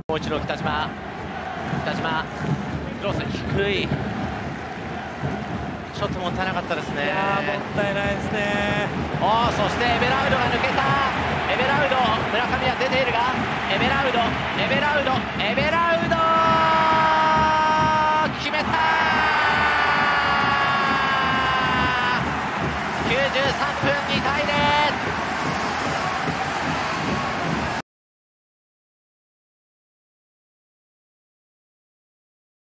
もう一度北島クロス低い、ちょっともったいなかったですね。 いやー、もったいないですね。 そしてエベラウドが抜けた。エベラウド、村上は出ているがエベラウド